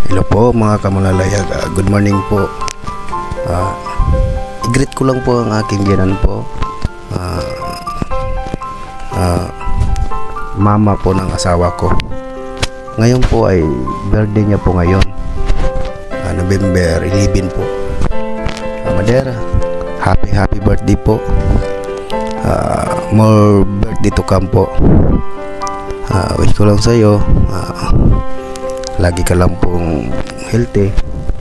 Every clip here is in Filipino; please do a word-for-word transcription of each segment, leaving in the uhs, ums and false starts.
Hello po mga kamalalayag, uh, good morning po. uh, I-greet ko lang po ang aking ginan po, uh, uh, mama po ng asawa ko. Ngayon po ay birthday niya po ngayon, uh, November eleven po. uh, Madera, happy happy birthday po. uh, More birthday to come po. uh, Wish ko lang sa'yo, uh, lagi ka lang pong healthy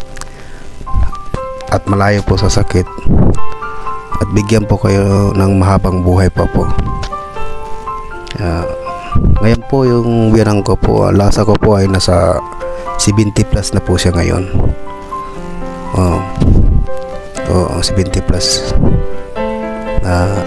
at malayo po sa sakit, at bigyan po kayo ng mahabang buhay pa po. uh, Ngayon po yung birang ko po, uh, lasa ko po ay nasa seventy plus na po siya ngayon. Oh, oh seventy plus. uh,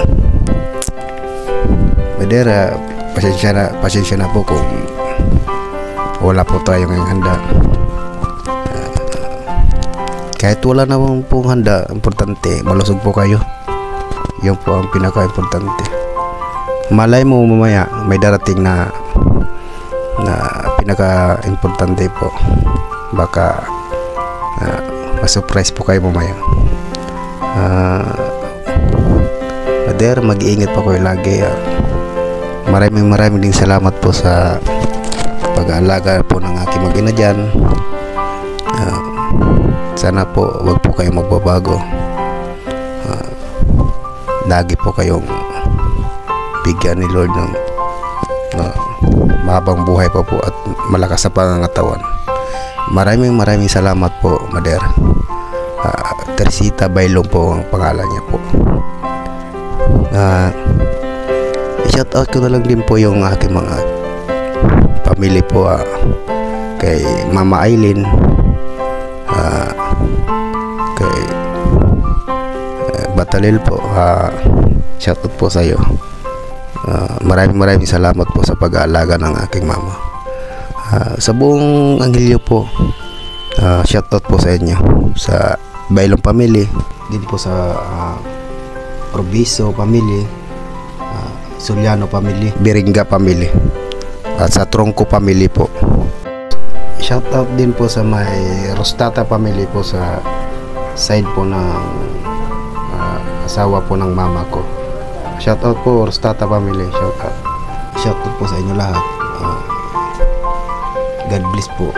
Madera, pasensya na, pasensya na po kung wala po tayo ngayong handa. uh, Kahit wala naman pong handa, importante malusog po kayo. Yun po ang pinaka-importante. Malay mo mamaya may darating na na pinaka-importante po. Baka uh, ma-surprise po kayo mamaya. uh, Mader, mag-iingat po kayo lagi. uh, Maraming maraming din salamat po sa pag-aalaga po ng aking mag-ina dyan. uh, Sana po wag po kayong magbabago. uh, Lagi po kayong bigyan ni Lord ng uh, mahabang buhay pa po at malakas sa pangangatawan. Maraming maraming salamat po, Mader. uh, Teresita Bailong po ang pangalan niya po. uh, Shout out ko na lang din po yung aking mga pamilya po, uh, kay Mama Aileen, uh, kay uh, Batalil po. uh, shout out po sa iyo. uh, maraming maraming salamat po sa pag-aalaga ng aking mama. uh, sa buong Anghilyo po, uh, shout out po sa inyo, sa Bailong family din po, sa uh, Proviso family, uh, Suliano family, Biringa family, at sa Tronco family po. Shout out din po sa may Rostata family po, sa side po ng uh, asawa po ng mama ko. Shout out po Rostata family. Shout out. Shout out po sa inyo lahat. uh, God bless po.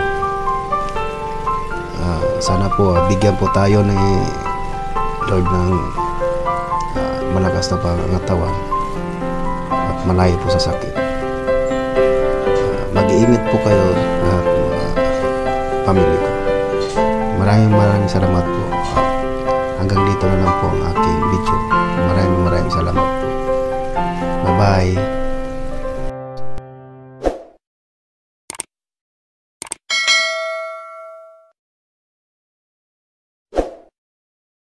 uh, Sana po uh, bigyan po tayo ni Lord ng uh, malakas na pangangatawan at malayo po sa sakit. Mag-iingat po kayo lahat, mga pamilya ko. Maraming maraming salamat po. Uh, hanggang dito na lang po ang aking video. Maraming maraming salamat po. Bye bye.